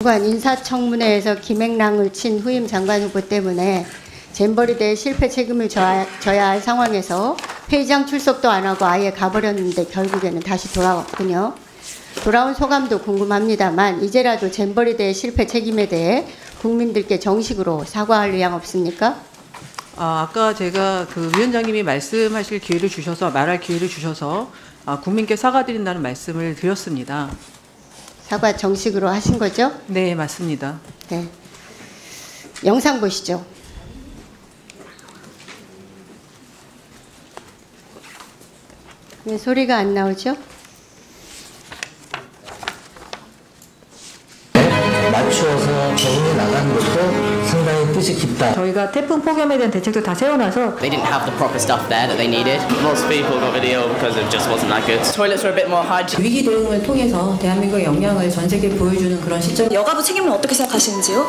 인사청문회에서 김행랑을 친 후임 장관 후보 때문에 잼버리대의 실패 책임을 져야 할 상황에서 회의장 출석도 안 하고 아예 가버렸는데 결국에는 다시 돌아왔군요. 돌아온 소감도 궁금합니다만 이제라도 잼버리대의 실패 책임에 대해 국민들께 정식으로 사과할 의향 없습니까? 아까 제가 그 위원장님이 말씀하실 기회를 주셔서 말할 기회를 주셔서 국민께 사과드린다는 말씀을 드렸습니다. 사과 정식으로 하신 거죠? 네, 맞습니다. 네. 영상 보시죠. 왜 소리가 안 나오죠? 맞추어서 적응해 나가는 것도 상당히 뜻이 깊다. 저희가 태풍 폭염에 대한 대책도 다 세워놔서 They didn't have the proper stuff there that they needed. Lots of people got video because it just wasn't that good. Toilets were a bit more hygienic. 위기 대응을 통해서 대한민국의 역량을 전 세계에 보여주는 그런 시점. 여가부 책임은 어떻게 생각하시는지요?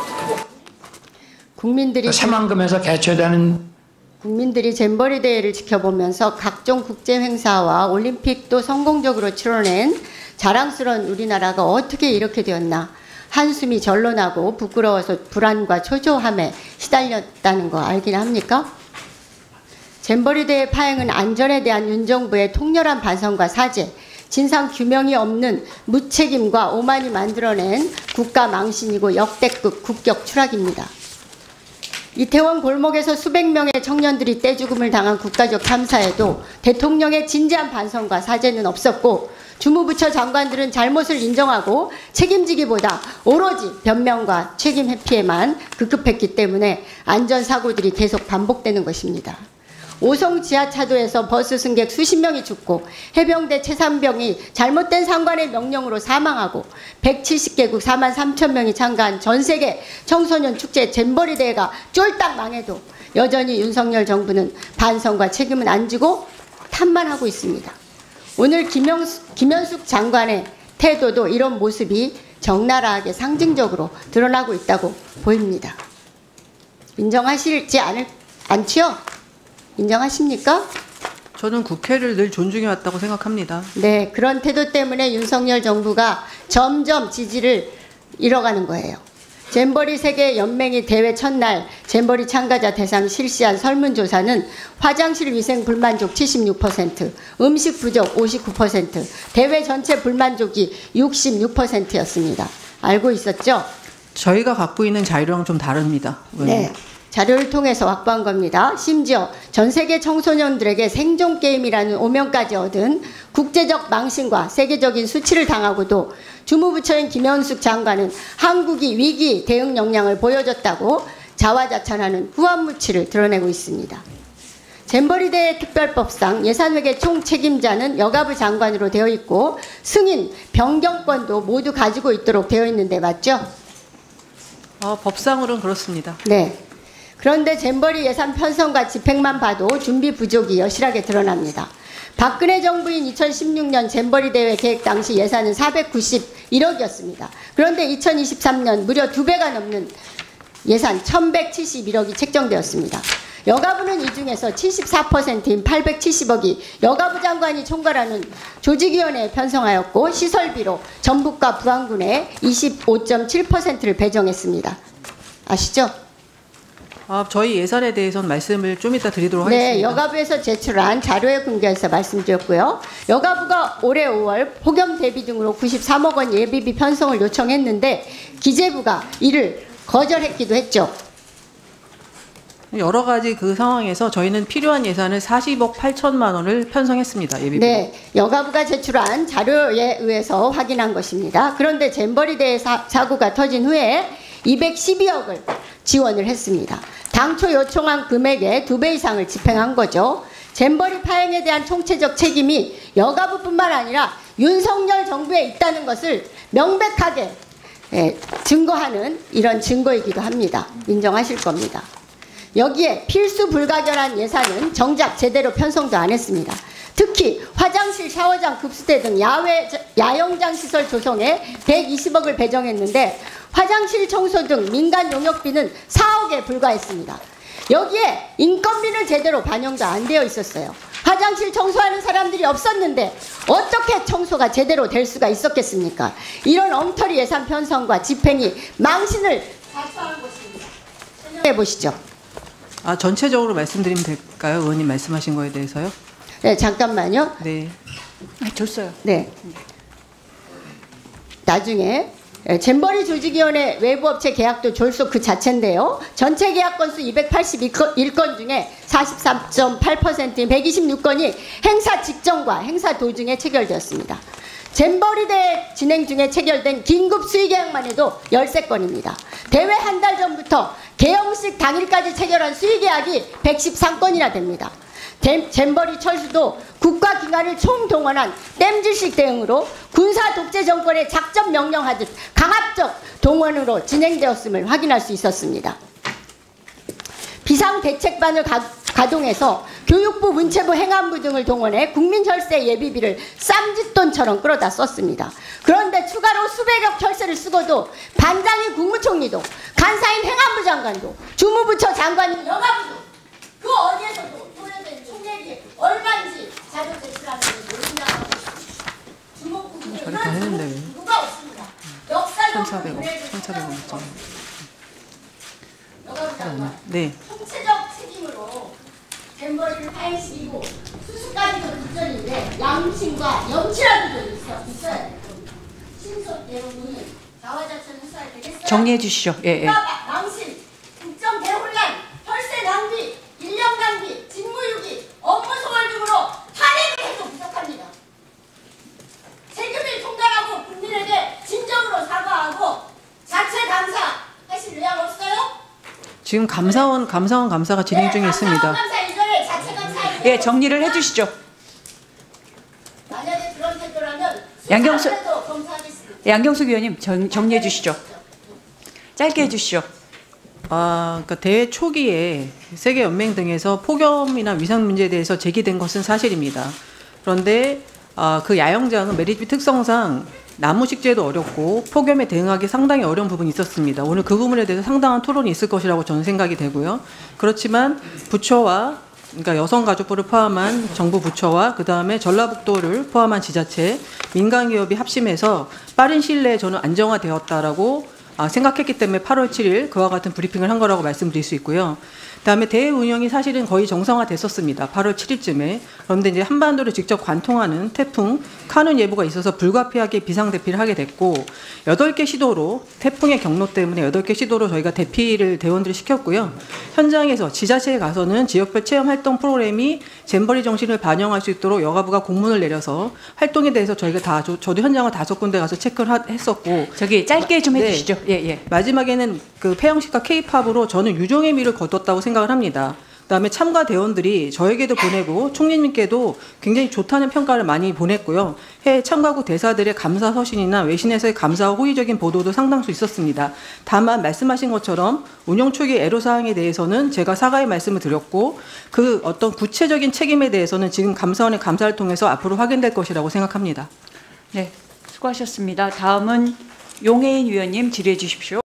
국민들이 새만금에서 개최되는 국민들이 잼버리 대회를 지켜보면서 각종 국제 행사와 올림픽도 성공적으로 치러낸 자랑스러운 우리나라가 어떻게 이렇게 되었나 한숨이 절로 나고 부끄러워서 불안과 초조함에 시달렸다는 거 알긴 합니까? 잼버리 대회 파행은 안전에 대한 윤 정부의 통렬한 반성과 사죄, 진상 규명이 없는 무책임과 오만이 만들어낸 국가 망신이고 역대급 국격 추락입니다. 이태원 골목에서 수백 명의 청년들이 떼죽음을 당한 국가적 참사에도 대통령의 진지한 반성과 사죄는 없었고 주무부처 장관들은 잘못을 인정하고 책임지기보다 오로지 변명과 책임 회피에만 급급했기 때문에 안전사고들이 계속 반복되는 것입니다. 오송 지하차도에서 버스 승객 수십 명이 죽고 해병대 최상병이 잘못된 상관의 명령으로 사망하고 170개국 4만 3천 명이 참가한 전세계 청소년 축제 잼버리 대회가 쫄딱 망해도 여전히 윤석열 정부는 반성과 책임은 안 지고 탓만 하고 있습니다. 오늘 김현숙 장관의 태도도 이런 모습이 적나라하게 상징적으로 드러나고 있다고 보입니다. 인정하실지 않지요? 인정하십니까? 저는 국회를 늘 존중해 왔다고 생각합니다. 네, 그런 태도 때문에 윤석열 정부가 점점 지지를 잃어가는 거예요. 잼버리 세계 연맹이 대회 첫날 잼버리 참가자 대상 실시한 설문조사는 화장실 위생 불만족 76%, 음식 부족 59%, 대회 전체 불만족이 66%였습니다. 알고 있었죠? 저희가 갖고 있는 자료랑 좀 다릅니다. 네. 자료를 통해서 확보한 겁니다. 심지어 전 세계 청소년들에게 생존 게임이라는 오명까지 얻은 국제적 망신과 세계적인 수치를 당하고도 주무부처인 김현숙 장관은 한국이 위기 대응 역량을 보여줬다고 자화자찬하는 후한무치를 드러내고 있습니다. 잼버리 대회 특별법상 예산회계 총책임자는 여가부 장관으로 되어 있고 승인, 변경권도 모두 가지고 있도록 되어 있는데 맞죠? 법상으로는 그렇습니다. 네. 그런데 잼버리 예산 편성과 집행만 봐도 준비 부족이 여실하게 드러납니다. 박근혜 정부인 2016년 잼버리 대회 계획 당시 예산은 491억이었습니다. 그런데 2023년 무려 2배가 넘는 예산 1171억이 책정되었습니다. 여가부는 이 중에서 74%인 870억이 여가부 장관이 총괄하는 조직위원회에 편성하였고 시설비로 전북과 부안군에 25.7%를 배정했습니다. 아시죠? 저희 예산에 대해서는 말씀을 좀 이따 드리도록 하겠습니다. 네, 여가부에서 제출한 자료에 공개해서 말씀드렸고요. 여가부가 올해 5월 폭염 대비 등으로 93억 원 예비비 편성을 요청했는데 기재부가 이를 거절했기도 했죠. 여러 가지 그 상황에서 저희는 필요한 예산을 40억 8천만 원을 편성했습니다. 예비비. 네, 여가부가 제출한 자료에 의해서 확인한 것입니다. 그런데 잼버리 대회 사고가 터진 후에 212억을 지원을 했습니다. 당초 요청한 금액의 2배 이상을 집행한 거죠. 잼버리 파행에 대한 총체적 책임이 여가부뿐만 아니라 윤석열 정부에 있다는 것을 명백하게 증거하는 이런 증거이기도 합니다. 인정하실 겁니다. 여기에 필수 불가결한 예산은 정작 제대로 편성도 안 했습니다. 특히 화장실, 샤워장, 급수대 등 야영장 시설 조성에 120억을 배정했는데 화장실 청소 등 민간 용역비는 4억에 불과했습니다. 여기에 인건비는 제대로 반영도 안 되어 있었어요. 화장실 청소하는 사람들이 없었는데 어떻게 청소가 제대로 될 수가 있었겠습니까? 이런 엉터리 예산 편성과 집행이 망신을 자초한 것입니다. 설명해 보시죠. 전체적으로 말씀드리면 될까요? 의원님 말씀하신 거에 대해서요? 네, 잠깐만요. 네. 줬어요. 네. 나중에 잼버리 조직위원회 외부업체 계약도 졸속 그 자체인데요. 전체 계약 건수 281건 중에 43.8%인 126건이 행사 직전과 행사 도중에 체결되었습니다. 잼버리 대회 진행 중에 체결된 긴급 수의 계약만 해도 13건입니다. 대회 한 달 전부터 개영식 당일까지 체결한 수의 계약이 113건이나 됩니다. 잼버리 철수도 국가기관을 총동원한 땜질식 대응으로 군사 독재 정권의 작전 명령하듯 강압적 동원으로 진행되었음을 확인할 수 있었습니다. 비상대책반을 가동해서 교육부, 문체부, 행안부 등을 동원해 국민혈세 예비비를 쌈짓돈처럼 끌어다 썼습니다. 그런데 추가로 수백억 혈세를 쓰고도 반장인 국무총리도 간사인 행안부 장관도 주무부처 장관인 여가부도 그 어디에서도 도련된 총액이 얼마인지 자료 제출하는 게 모른다고 주목국민의 저리 다 했는데 왜? 누가 없습니다. 역사적 1,400원 있잖아. 여가부 장관 네. 총체적 책임으로 잼버리를 파행시키고 수수까지도 국전인데 양심과 염치라도 있어야 될 겁니다. 신속 대응이 자화자찬 수사에 되겠어요? 정리해 주시죠. 예, 예. 망신, 국정 대혼란, 혈세 낭비, 인력 낭비, 직무유기, 업무 소홀 등으로 탄핵을 해도 부족합니다. 세금을 통달하고 국민에게 진정으로 사과하고 자체 감사하실 의향 없어요? 지금 감사원 감사가 진행 중에 있습니다. 감사 이전에 자체 감사할 예, 정리를 해 주시죠. 만약에 그런 태도라면 양경수- 수사도 검사하겠습니다. 양경숙 의원님 정리해 주시죠. 짧게 해 주시죠. 그러니까 대회 초기에 세계 연맹 등에서 폭염이나 위상 문제에 대해서 제기된 것은 사실입니다. 그런데 그 야영장은 메리츠 특성상 나무 식재도 어렵고 폭염에 대응하기 상당히 어려운 부분이 있었습니다. 오늘 그 부분에 대해서 상당한 토론이 있을 것이라고 저는 생각이 되고요. 그렇지만 부처와 그러니까 여성가족부를 포함한 정부 부처와 그다음에 전라북도를 포함한 지자체, 민간기업이 합심해서 빠른 시일 내에 저는 안정화되었다라고 생각했기 때문에 8월 7일 그와 같은 브리핑을 한 거라고 말씀드릴 수 있고요. 그다음에 대회 운영이 사실은 거의 정상화됐었습니다. 8월 7일쯤에. 그런데 이제 한반도를 직접 관통하는 태풍 카눈 예보가 있어서 불가피하게 비상 대피를 하게 됐고 8개 시도로 태풍의 경로 때문에 8개 시도로 저희가 대피를 대원들을 시켰고요. 현장에서 지자체에 가서는 지역별 체험 활동 프로그램이 잼버리 정신을 반영할 수 있도록 여가부가 공문을 내려서 활동에 대해서 저희가 저도 현장을 5군데 가서 체크를 했었고 저기 짧게 좀 네. 해주시죠. 예, 예. 마지막에는 그 폐영식과 K-팝으로 저는 유종의 미를 거뒀다고 생각을 합니다. 그다음에 참가 대원들이 저에게도 보내고 총리님께도 굉장히 좋다는 평가를 많이 보냈고요. 해외 참가국 대사들의 감사 서신이나 외신에서의 감사와 호의적인 보도도 상당수 있었습니다. 다만 말씀하신 것처럼 운영 초기 애로사항에 대해서는 제가 사과의 말씀을 드렸고 그 어떤 구체적인 책임에 대해서는 지금 감사원의 감사를 통해서 앞으로 확인될 것이라고 생각합니다. 네, 수고하셨습니다. 다음은 용혜인 위원님 질의해 주십시오.